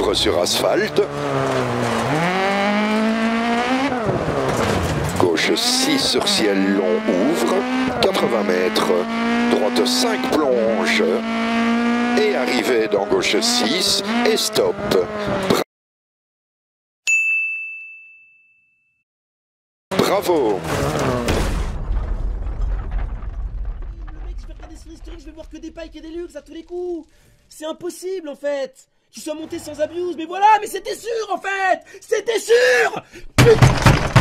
ouvre sur asphalte. Gauche 6 sur ciel long ouvre. 80 mètres. Droite 5 plonge. Et arrivée dans gauche 6 et stop. Bravo. Le mec, je vais regarder son historique, je vais voir que des pikes et des luxe à tous les coups. C'est impossible en fait. Qu'il soit monté sans abuse, mais voilà, mais c'était sûr en fait. C'était sûr. Putain.